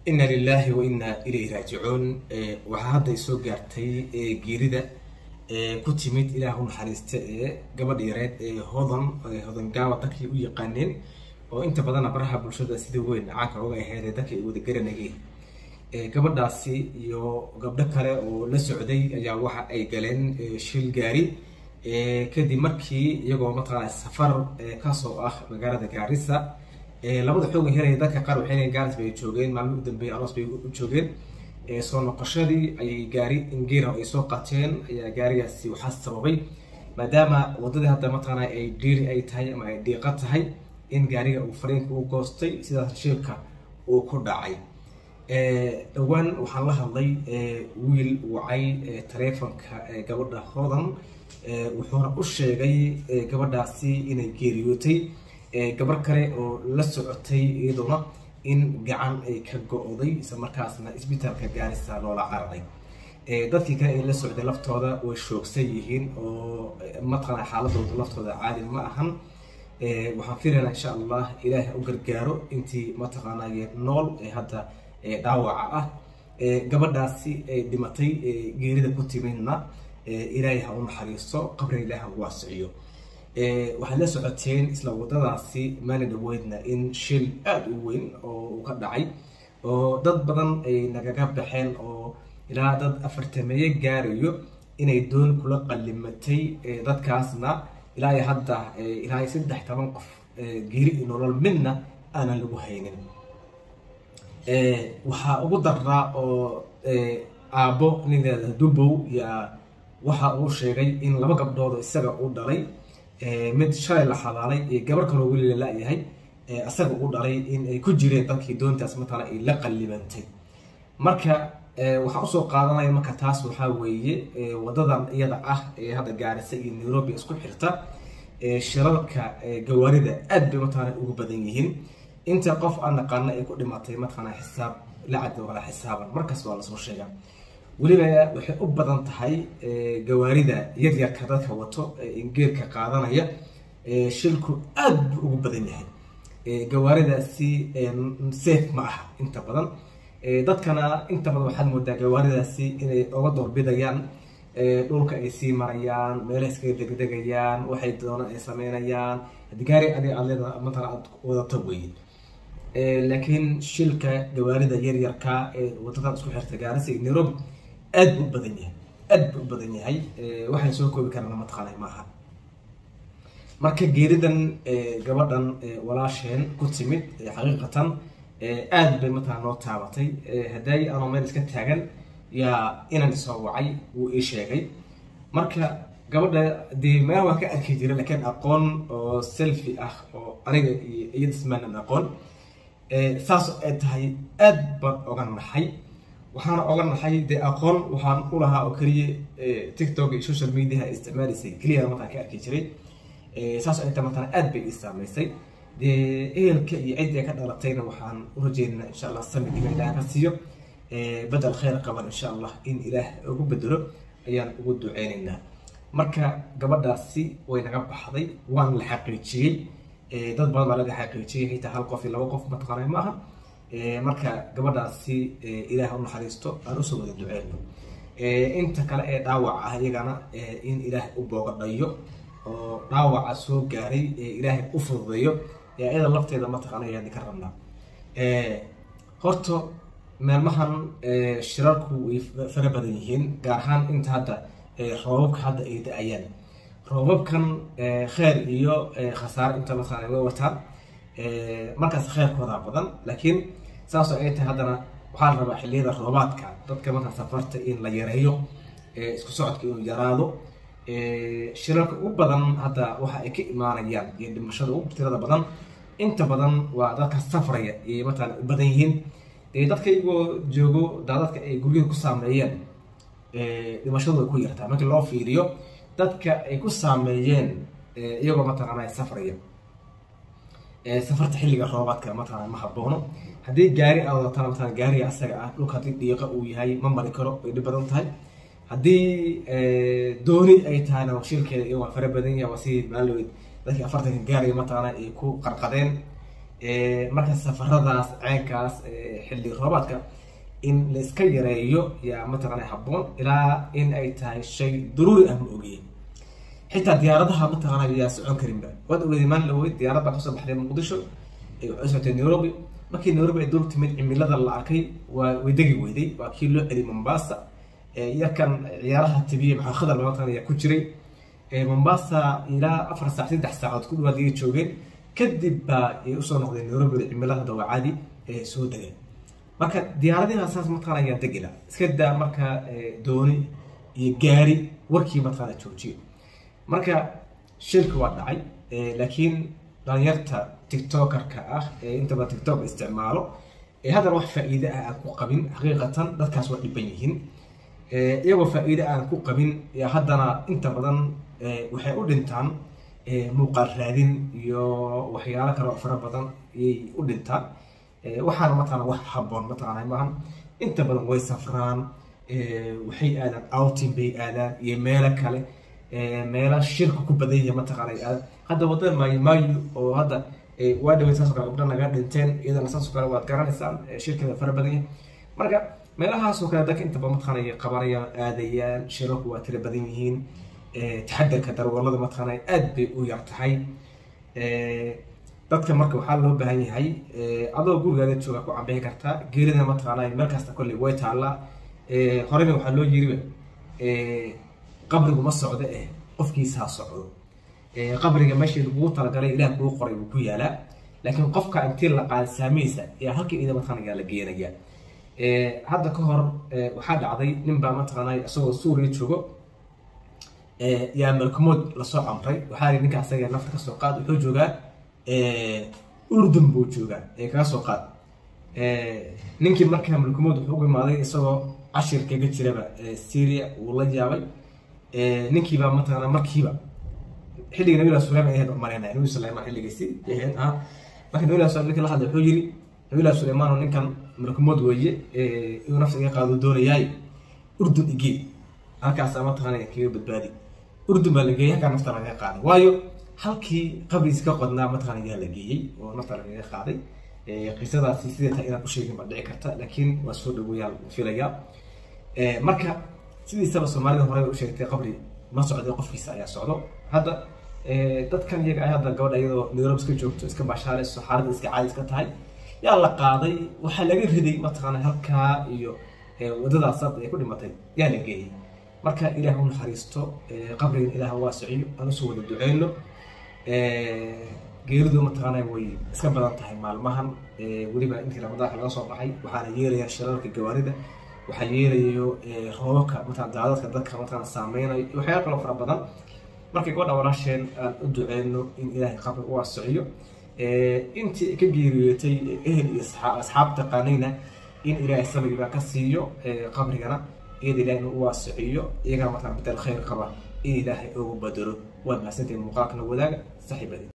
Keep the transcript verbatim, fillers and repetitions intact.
إنا لله وإنا إليه راجعون. وهذا يسوق جرتي جيرده كتمت إلى هون حريست قبل يراد هضم هضم جاوة تكلي ويقنن وأنت بدنا برها بالشدة سيدوين عاك عوجة هذا تكلي وذكر نجيه قبل داسي يو قبل كره ولسعودي يا واحد أي جلين شيل جاري كدي مركي يجوا مطلع السفر كاسو أخ مجرد جارسة لابد حوجة هنا ذاك قالوا حين جارس بيتشوجين معلوم قدام بين أراس بيتشوجين soo noqoshadii ay gaari ingeera ay soo qateen ayaa gaarigaasi waxa sababay maadaama wadada hadda matana ay dhiiri ay tahay ama ay dhiiqa tahay in gaariga uu fareenka uu goostay sidaas shilka uu ku dhacay ee dhawaan waxaan la hadlay wiil wacay taleefanka gabadha hoodan wuxuuna u sheegay gabadhaasi inay geeriyootay gabar kale oo la socotay iyaduna in gacan ay ka go'day isla markaasna isbitaalka gaarisa loola cararay ee dadkii kale ee la socday laftooda way shoogsan yihiin oo matqana xaaladooda laftooda caadi ma ahan ee waxaan filaynaa insha Allah ilaahay u gargaaro intii matqanaayay nool ee hadda ee dhaawaca ah ee gabadhaasi ay dhimatay ee geerida ku timidna ee ilaahay ha u naxariisto qabri ilaahay u waasiyo waxay la socoteen isla wadadaasi maalin dhaweydna in shil aad u weyn oo ka dhacay oo dad badan ay nagaga baxeen oo ilaa dad afartameeye gaarayo inay doon kula qalimatay dadkaasna ilaa hadda ilaa saddex iyo toban qof geeri nolol midna aan lagu haynin ee waxa ugu daraa oo aabo ninada dubow ya waxa uu sheegay in laba gabdhood isaga uu dhalay mid shalay la xalaalay ee gabar kale oo wali la yahay ee asaga uu dhalay in ay ku jireen dadkii doontaas matala ay la qalibantay marka waxa uu soo qaadanaya marka taas waxa weeye wadadan iyada ah ee hada Gaarisa iyo Nairobi isku xirta ee shiralka gawaarida aad bay matala ugu badan yihiin inta qof aan naqaan ay ku dhimatay matala xisaab la cad wala xisaaban markaas waa la soo sheegaa waliba waxay u badan tahay gawaarida yar yar ka dadka wato ingeerka qaadanaya shilku aad ugu badan yahay gawaaridaasi safe ma aha inta badan dadkana inta badan waxaad moodaa gawaaridaasi inay uga doorbidayaan dhulka ay sii marayaan meelaha iska degdegayaan waxay doonaan ay sameynayaan gaari adiga aleeda matala aad wadato weyn laakiin shilka gawaarida yar yarka ee wadada isku xirta Gaarisa iyo Nairobi aad u badan yahay aad u badan yahay waxay soo koobi karaan ma taqaanay maaha marka geeridan gabadhan walaasheen ku timid xaqiiqatan aad bay mataa noo taabatay haday aan meel iska taagan ya inaan soo wacay uu ii sheegay marka gabadha dii ma waa ka arkay jiray laakiin aqoon oo selfie ah oo aniga iyo ismaan aqoon ee saas ay tahay aad baan oga naxay waxaan oga naxay de aqoon waxaan u lahaa oo kaliya TikTok iyo social media isticmaalisay kaliya markaan ka arkay jiray ee saas ay tahay aad bay isticmaalisay de eelka iyo cidda ka dhalatayna waxaan u rajaynaynaa insha Allah samadiga ilaahay ka siiyo ee badal khayr qaban insha Allah in ilaah ugu bedelo ayaan ugu duceynaynaa marka gabadhaasi way naga baxday waan la xaqiijiyay ee dad badan baa laga xaqiijiyay xitaa hal qof iyo laba qof ma taqaanay maaha ee marka gabadhaasi ilaahay u naxariisto aan u soo wada duceeyno ee inta kale ee dhaawac ah iyagana in ilaahay u booqdayo oo dhaawaca soo gaaray ee ilaahay u fududeeyo ee iyada lafteeda ma taqaanay yaan ka rabnaa ee horto meelmahan shirarku way fara badan yihiin gaar ahaan inta hadda roobabka hadda ay da'ayaan roobabkan khayr iyo khasaar inta mataqaanay way wataan markaas khayrkooda badan laakiin saas ay tahay hadana waxaa la rabaa xilliyada roobaadka dadka marka safarta in la yareeyo ee isku socodka inuu yaraado ee shirarka ugu badan hadda waxa ay ka imaanayaan iyo dhimashada ugu tirada badan inta badan waa dadka safaraya ee matala badan yihiin ee dadka iyagoo joogo dadka ay guriga ku saameeyeen ee dhimashadu way ku yartaa marka loo fiiriyo dadka ay ku saameeyeen iyagoo matala safaraya safarta xilliga roobaadka matala ma haboono hadii gaari aad wadataan matala gaari asaga ah dhulka dhiiqa uu yahay ma mari karo ay dhib badan tahay hadii dooni ay tahay shilkeeda iyo waa fara badan yahay wasi maalweed dadka afartan gaari matala ay ku qarqadeen marka safaradaas ceenkaas xilli roobaadka in la iska yareeyo yaa mataqaanaa habboon ilaa in ay tahay shay daruuri ah ma ogeyn xitaa diyaaradaha mataqaanaa yaa socon karinba waad ogeydeen maalin dhaweyd diyaarad baa kasoo baxday muqdisho ay waxay socotay nairobi markii nairobi ay dul timid cimilada la arkay waa way degi weyday waa kii loo celiyay mombasa yarkan ciyaaraha tibiye maxaa khadar mataqaanaa yaa ku jiray mombasa ilaa afar saac saddex saacood ku dhawaad ayay joogeen kadib baa ay usoo noqdeen nairobi cimilada dawaacadi ee soo degeen marka diyaaradaha saas mataqaanaa yaa degila iska daa marka dooni iyo gaari warkii mataqaanaa joojiyo marka shilka waa dhacay laakiin dhalinyarta tiktokerka ah ee intaba tiktok isticmaalo ee haddana wax faa'iido ah aan ku qabin xaqiiqatan dadkaas waa dhiban yihiin iyagoo faa'iido aan ku qabin yaa haddana inta badan waxay u dhintaan muuqaal raadin iyo waxyaalo kale oo fara badan ayay u dhintaan waxaana mataqaanaa wax habboon mataqaanaa maahan inta badan way safraan waxay aadaan outing bay aadaan iyo meelo kale meelo shirka ku badan yahay mataqaanaa aadaan hadda wadada maayo maayo oo hadda waa dhawey saas oo kale gabdha naga dhinteen iyadana saas oo kale waad garanaysaan shirkada fara badan yahay marka meelahaas oo kale dadka inta badan mataqaanaa qabanayaan aadayaan shirarku waa tira badan yihiin taxadarka darwalada mataqaanaa aad bay u yar tahay dadka marka waxaa loo baahan yahay adoo gurigaada jooga ku cambeyn kartaa geerida mataqaanaa meel kasta kolley way taallaa horena waxaa loo yiriba qabrigu ma socdo eh qofkiisa ha socdo qabriga meeshii lagugu talagalay ilaah kuu qoray buu ku yaalaa laakiin qofka intii la qaada saamihiisa ayaa halkii ida mataqaanaa la geenaya hadda ka hor waxaa dhacday nin baa mataqaanaa isagoo suuriya joogo yaa malkumood lasoo amray waxaa yidhi ninka asaga nafta kasoo qaad wuxuu joogaa urdun buu joogaa ee kaga soo qaad ninkii markaa malkumood wuxuu ugu imaaday isagoo cashir kaga jiraba syria uu la yaabay ninkiibaa mataqaanaa markiiba xilliga nabilah suleyman ahayd umareynaya nabi suleyman xilligiisi ahayd ha marka nabilah suleyman ninka la hadlay wuxuu yidhi nabilah suleyman oo ninkan malkumood weeye inuu nafta iga qaado doonayaay urdun igee halkaasaa mataqaanaa kaga badbaadi urdun baa la geeyay halkaa nafta lagaga qaaday waayo halkii qabriis ka qodnaa mataqaanaa yaa la geeyey oo nafta lagaga qaaday qisadaasi sidee tahay inaan u sheegin baa dhici karta laakiin waa soo dhaweeyaa filayaa marka sidiisaba soomaalida hore u sheegtay qabri ma socday qofkiisa ayaa socdo hadda dadkan iyaga ay hadda gabadha iyadoo nairobi iska joogto iska baashaaleyso xaaladda iska caadi iska tahay yaa la qaaday waxaa laga riday mataqaanaa halkaa iyo wadadaas hadda ay ku dhimatay yaa la geeyey marka ilaah u naxariisto qabrigan ilaah waasiciyo aan usoo wada duceyno geeridu mataqaanaa way iska badan tahay maalmahan weliba intii ramadaanka laga soo baxay waxaana yeelayaa shirarka gawaarida waxaa yeelayo roobabka mataqaanaa daadadka dadka mataqaanaa saameynayo iyo waxyaalo kaloo fara badan markay gabadha walaasheen aan u duceyno in ilaahay qabri u waasiciyo intii ka geeriyootay ehel iyo asxaab taqaanayna in ilaahay sabiribaa ka siiyo qabrigana iyada ilaahay inuu u waasiciyo iyagana mataqaanaa bedel khayr qaba in ilaahay ugu badalo waad mahadsantahay muuqaalkana wadaaga saaxiibadii